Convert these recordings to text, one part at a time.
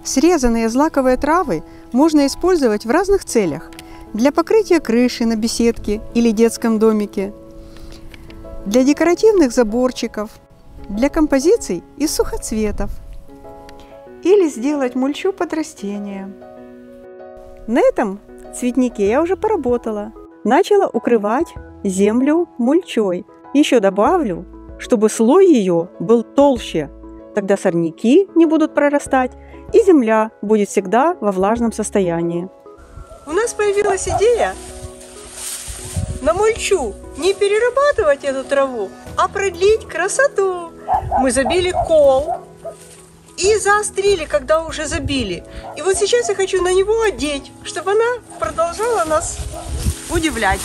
Срезанные злаковые травы можно использовать в разных целях. Для покрытия крыши на беседке или детском домике, для декоративных заборчиков, для композиций из сухоцветов или сделать мульчу под растения. На этом цветнике я уже поработала. Начала укрывать землю мульчой. Еще добавлю, чтобы слой ее был толще. Тогда сорняки не будут прорастать и земля будет всегда во влажном состоянии. У нас появилась идея на мульчу не перерабатывать эту траву, а продлить красоту. Мы забили кол и заострили, когда уже забили. И вот сейчас я хочу на него одеть, чтобы она продолжала нас удивлять.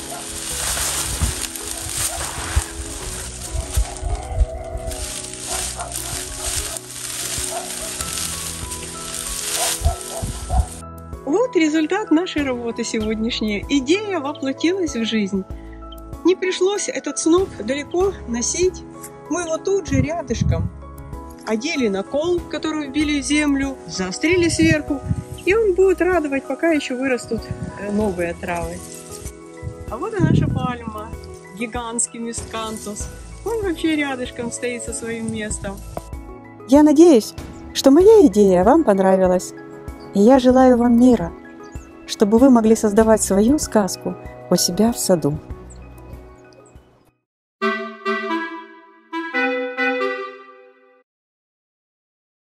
Вот результат нашей работы сегодняшней. Идея воплотилась в жизнь. Не пришлось этот сноп далеко носить. Мы его тут же рядышком одели на кол, который вбили в землю, заострили сверху, и он будет радовать, пока еще вырастут новые травы. А вот и наша пальма, гигантский мискантус. Он вообще рядышком стоит со своим местом. Я надеюсь, что моя идея вам понравилась. И я желаю вам мира, чтобы вы могли создавать свою сказку у себя в саду.